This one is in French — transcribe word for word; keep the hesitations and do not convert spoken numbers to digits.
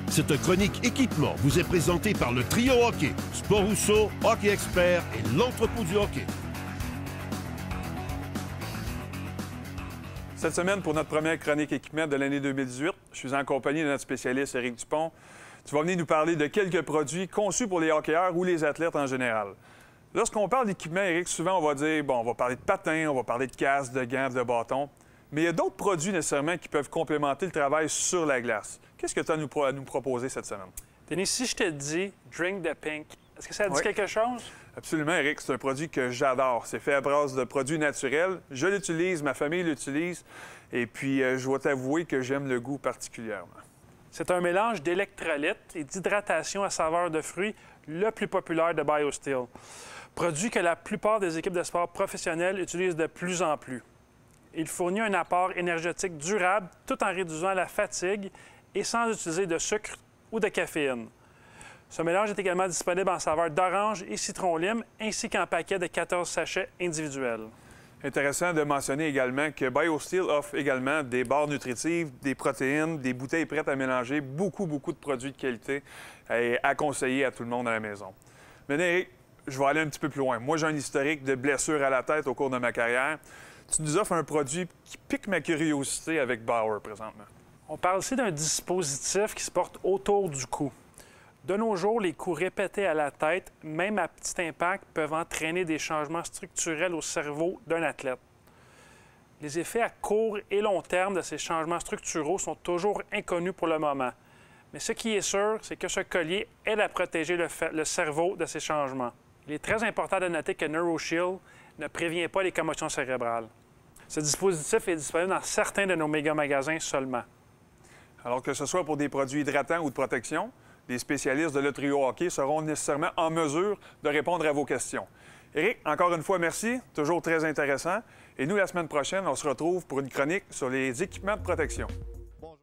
Cette chronique équipement vous est présentée par le Trio Hockey, Sport Rousseau, Hockey Expert et l'entrepôt du hockey. Cette semaine, pour notre première chronique équipement de l'année deux mille dix-huit, je suis en compagnie de notre spécialiste Éric Dupont. Tu vas venir nous parler de quelques produits conçus pour les hockeyeurs ou les athlètes en général. Lorsqu'on parle d'équipement, Éric, souvent on va dire, bon, on va parler de patins, on va parler de casques, de gants, de bâtons, mais il y a d'autres produits nécessairement qui peuvent complémenter le travail sur la glace. Qu'est-ce que tu as à nous, à nous proposer cette semaine? Denis, si je te dis Drink the Pink, est-ce que ça te dit Oui. quelque chose? Absolument, Éric. C'est un produit que j'adore. C'est fait à base de produits naturels. Je l'utilise, ma famille l'utilise. Et puis, euh, je dois t'avouer que j'aime le goût particulièrement. C'est un mélange d'électrolytes et d'hydratation à saveur de fruits, le plus populaire de BioSteel. Produit que la plupart des équipes de sport professionnelles utilisent de plus en plus. Il fournit un apport énergétique durable tout en réduisant la fatigue et sans utiliser de sucre ou de caféine. Ce mélange est également disponible en saveur d'orange et citron-lime, ainsi qu'en paquet de quatorze sachets individuels. Intéressant de mentionner également que BioSteel offre également des barres nutritives, des protéines, des bouteilles prêtes à mélanger, beaucoup, beaucoup de produits de qualité et à conseiller à tout le monde à la maison. Maintenant, Éric, je vais aller un petit peu plus loin. Moi, j'ai un historique de blessures à la tête au cours de ma carrière. Tu nous offres un produit qui pique ma curiosité avec Bauer présentement. On parle ici d'un dispositif qui se porte autour du cou. De nos jours, les coups répétés à la tête, même à petit impact, peuvent entraîner des changements structurels au cerveau d'un athlète. Les effets à court et long terme de ces changements structuraux sont toujours inconnus pour le moment. Mais ce qui est sûr, c'est que ce collier aide à protéger le, le cerveau de ces changements. Il est très important de noter que NeuroShield ne prévient pas les commotions cérébrales. Ce dispositif est disponible dans certains de nos méga magasins seulement. Alors que ce soit pour des produits hydratants ou de protection, les spécialistes de le Trio Hockey seront nécessairement en mesure de répondre à vos questions. Éric, encore une fois, merci. Toujours très intéressant. Et nous, la semaine prochaine, on se retrouve pour une chronique sur les équipements de protection.